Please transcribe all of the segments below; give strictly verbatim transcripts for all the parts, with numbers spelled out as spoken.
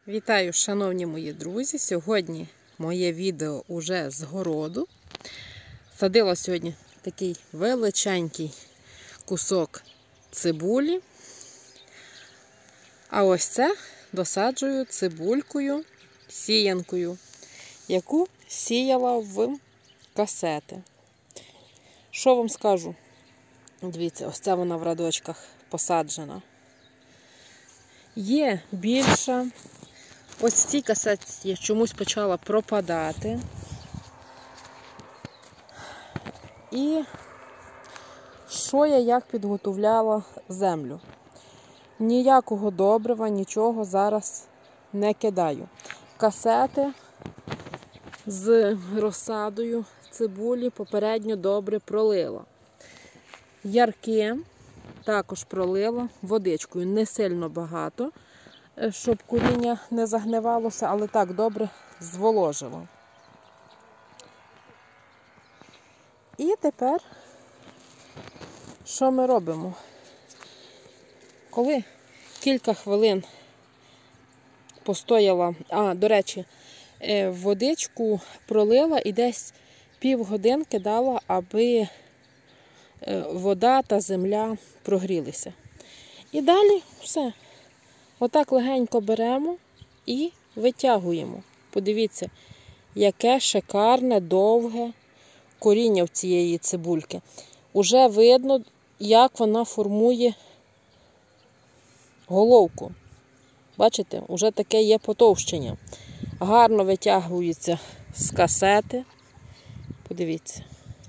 Вітаю, шановні мої друзі! Сьогодні моє відео уже з городу. Садила сьогодні такий величенький кусок цибулі. А ось це досаджую цибулькою, сіянкою, яку сіяла в касети. Що вам скажу? Дивіться, ось ця вона в рядочках посаджена. Є більша. Ось в цій касеті я чомусь почала пропадати. І що я як підготовляла землю? Ніякого добрива, нічого зараз не кидаю. Касети з розсадою цибулі попередньо добре пролила. Ярки також пролила водичкою, не сильно багато, щоб коріння не загнивалося, але так добре зволожило. І тепер, що ми робимо? Коли кілька хвилин постояла, а, до речі, водичку пролила і десь півгодинки дала, аби вода та земля прогрілися. І далі все. Отак легенько беремо і витягуємо. Подивіться, яке шикарне, довге коріння в цієї цибульки. Уже видно, як вона формує головку. Бачите, уже таке є потовщення. Гарно витягується з касети. Подивіться.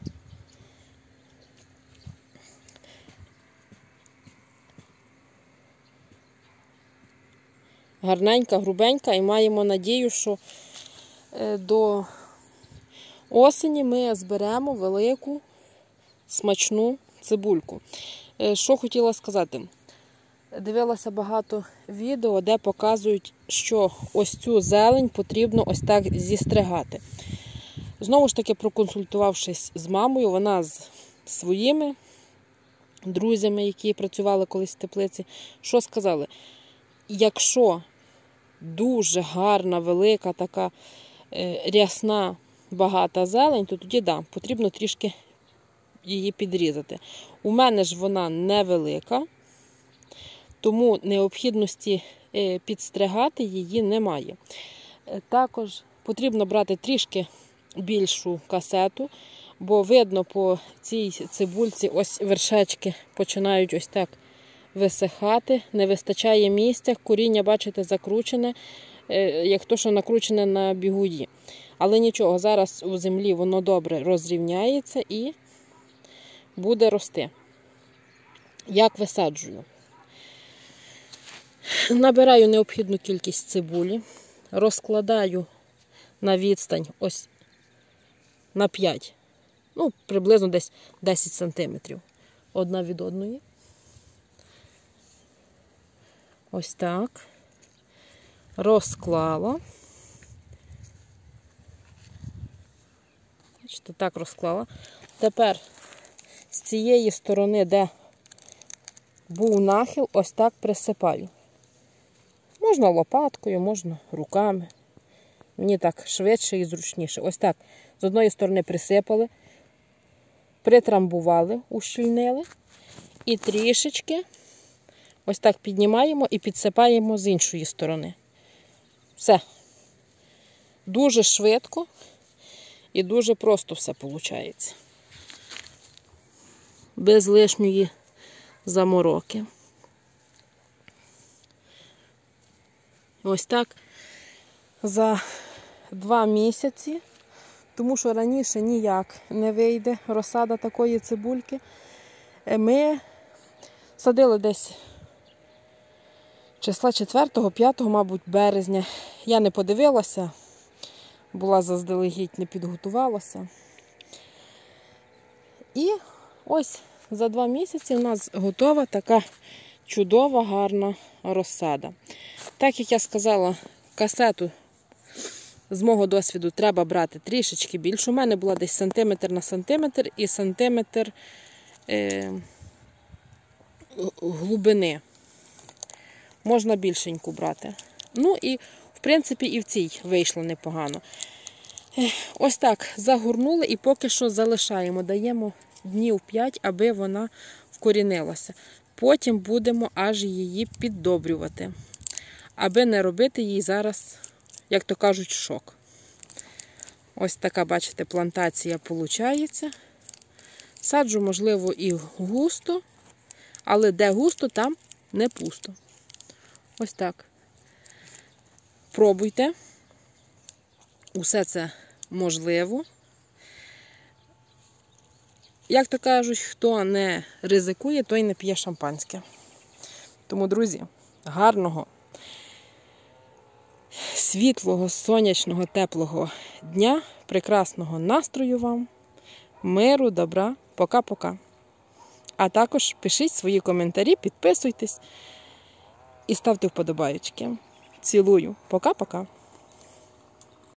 Гарненька, грубенька, і маємо надію, що до осені ми зберемо велику, смачну цибульку. Що хотіла сказати? Дивилася багато відео, де показують, що ось цю зелень потрібно ось так зістригати. Знову ж таки, проконсультувавшись з мамою, вона з своїми друзями, які працювали колись в теплиці, що сказали? Якщо дуже гарна, велика, така е, рясна, багата зелень, то тоді, да, потрібно трішки її підрізати. У мене ж вона невелика, тому необхідності е, підстригати її немає. Е, також потрібно брати трішки більшу касету, бо видно по цій цибульці ось вершечки починають ось так висихати, не вистачає місця, коріння, бачите, закручене, як то, що накручене на бігуді. Але нічого, зараз у землі воно добре розрівняється і буде рости. Як висаджую? Набираю необхідну кількість цибулі, розкладаю на відстань ось на п'ять, ну, приблизно десь десять сантиметрів одна від одної. Ось так. Розклала. Бачите, так розклала. Тепер з цієї сторони, де був нахил, ось так присипаю. Можна лопаткою, можна руками. Мені так швидше і зручніше. Ось так. З одної сторони присипали, притрамбували, ущільнили і трішечки ось так піднімаємо і підсипаємо з іншої сторони. Все. Дуже швидко і дуже просто все виходить. Без лишньої замороки. Ось так за два місяці, тому що раніше ніяк не вийде розсада такої цибульки. Ми садили десь числа четвертого-п'ятого, мабуть, березня. Я не подивилася, була заздалегідь, не підготувалася. І ось за два місяці у нас готова така чудова, гарна розсада. Так, як я сказала, касету з мого досвіду треба брати трішечки більше. У мене була десь сантиметр на сантиметр і сантиметр е, глибини. Можна більшеньку брати. Ну і В принципі, і в цій вийшло непогано. Ось так загорнули і поки що залишаємо. Даємо днів п'ять, аби вона вкорінилася. Потім будемо аж її піддобрювати, аби не робити їй зараз, як то кажуть, шок. Ось така, бачите, плантація виходить. Саджу, можливо, і густо, але де густо, там не пусто. Ось так. Пробуйте. Усе це можливо. Як то кажуть, хто не ризикує, той не п'є шампанське. Тому, друзі, гарного, світлого, сонячного, теплого дня, прекрасного настрою вам, миру, добра. Пока-пока. А також пишіть свої коментарі, підписуйтесь і ставте вподобайочки. Цілую. Пока-пока.